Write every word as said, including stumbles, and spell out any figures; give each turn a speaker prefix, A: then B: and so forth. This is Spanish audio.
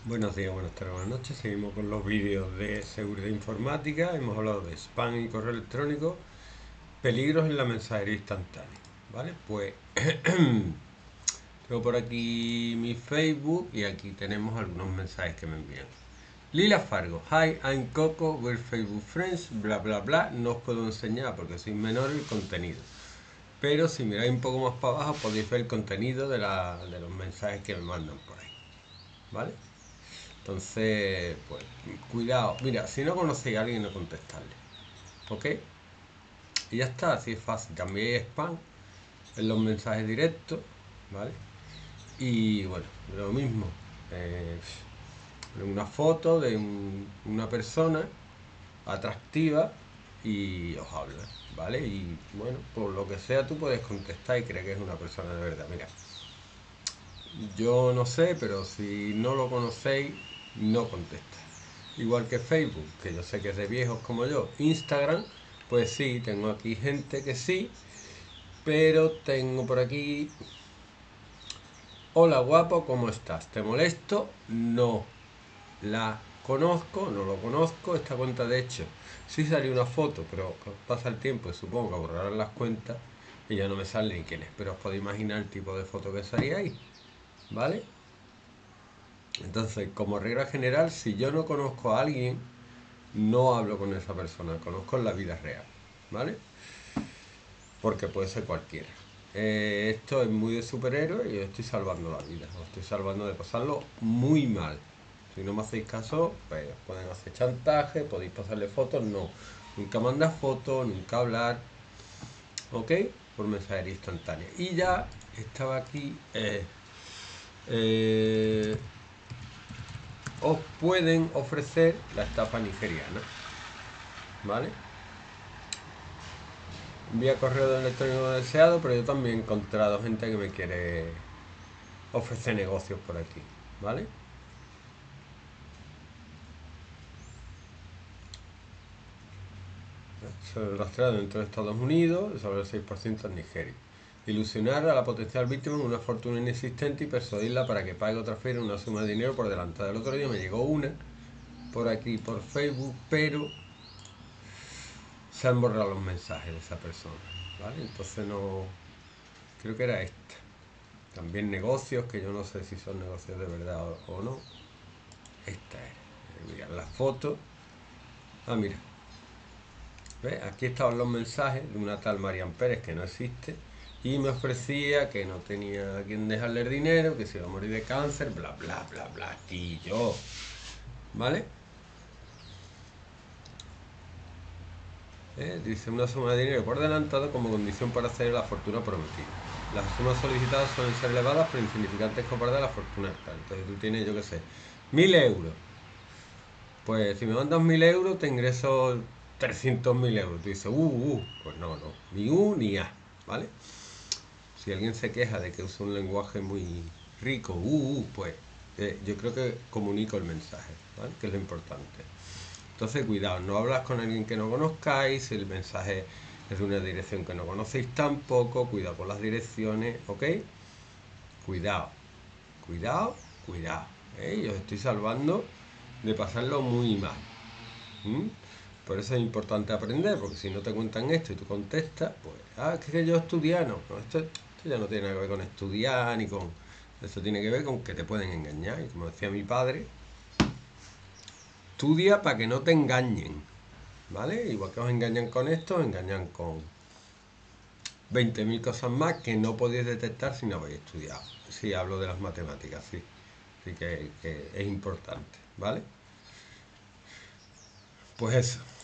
A: Buenos días, buenas tardes, buenas noches. Seguimos con los vídeos de seguridad informática. Hemos hablado de spam y correo electrónico, peligros en la mensajería instantánea. ¿Vale? Pues tengo por aquí mi Facebook y aquí tenemos algunos mensajes que me envían. Lila Fargo, hi, I'm Coco, we're Facebook friends, bla bla bla. No os puedo enseñar porque soy menor el contenido. Pero si miráis un poco más para abajo podéis ver el contenido de, la, de los mensajes que me mandan por ahí. ¿Vale? Entonces, pues, cuidado. Mira, si no conocéis a alguien, no contestarle. ¿Ok? Y ya está, así es fácil. También hay spam en los mensajes directos, ¿vale? Y bueno, lo mismo. Eh, una foto de un- una persona atractiva y os habla, ¿vale? Y bueno, por lo que sea, tú puedes contestar y creer que es una persona de verdad. Mira, yo no sé, pero si no lo conocéis, no contestáis. Igual que Facebook, que yo sé que es de viejos como yo. Instagram, pues sí, tengo aquí gente que sí, pero tengo por aquí: hola guapo, ¿cómo estás? ¿Te molesto? No. La conozco, no lo conozco, esta cuenta de hecho sí salió una foto, pero pasa el tiempo y supongo que borrarán las cuentas y ya no me sale ni quién es, pero os podéis imaginar el tipo de foto que salía ahí, ¿vale? Entonces, como regla general, si yo no conozco a alguien, no hablo con esa persona, conozco en la vida real, ¿vale? Porque puede ser cualquiera. Eh, esto es muy de superhéroe y yo estoy salvando la vida, os estoy salvando de pasarlo muy mal. Si no me hacéis caso, pues pueden hacer chantaje, podéis pasarle fotos, no. Nunca mandar fotos, nunca hablar, ¿ok? Por mensajería instantánea. Y ya estaba aquí, eh, eh, os pueden ofrecer la estafa nigeriana, ¿vale? Envía correo electrónico deseado, pero yo también he encontrado gente que me quiere ofrecer negocios por aquí, ¿vale? Se rastreado dentro de Estados Unidos, sobre el seis por ciento en Nigeria. Ilusionar a la potencial víctima en una fortuna inexistente y persuadirla para que pague o transfiera una suma de dinero por delante. Del otro día me llegó una por aquí, por Facebook, pero se han borrado los mensajes de esa persona, ¿vale? Entonces no... Creo que era esta. También negocios, que yo no sé si son negocios de verdad o no. Esta es. Mirar la foto. Ah, mira. ¿Ves? Aquí estaban los mensajes de una tal Marian Pérez que no existe y me ofrecía que no tenía a quien dejarle el dinero, que se iba a morir de cáncer, bla, bla, bla, bla, y yo, ¿vale? ¿Eh? Dice una suma de dinero por adelantado como condición para hacer la fortuna prometida. Las sumas solicitadas suelen ser elevadas pero insignificantes comparadas a la fortuna actual. Entonces tú tienes, yo qué sé, mil euros. Pues si me mandas mil euros te ingreso trescientos mil euros. Tú dices, uh, uh, pues no, no, ni U ni A, ¿vale? Si alguien se queja de que usa un lenguaje muy rico, uh, uh, pues eh, yo creo que comunico el mensaje, ¿vale? Que es lo importante. Entonces, cuidado, no hablas con alguien que no conozcáis, el mensaje es de una dirección que no conocéis tampoco, cuidado con las direcciones, ¿ok? Cuidado, cuidado, cuidado. ¿eh? Yo os estoy salvando de pasarlo muy mal. ¿m? Por eso es importante aprender, porque si no te cuentan esto y tú contestas, pues, ah, es que yo estudié, no, no, esto, esto ya no tiene nada que ver con estudiar ni con... Eso tiene que ver con que te pueden engañar. Y como decía mi padre, estudia para que no te engañen, ¿vale? Igual que os engañan con esto, os engañan con veinte mil cosas más que no podéis detectar si no habéis estudiado. Sí, hablo de las matemáticas, sí. Así que, que es importante, ¿vale? Pues eso.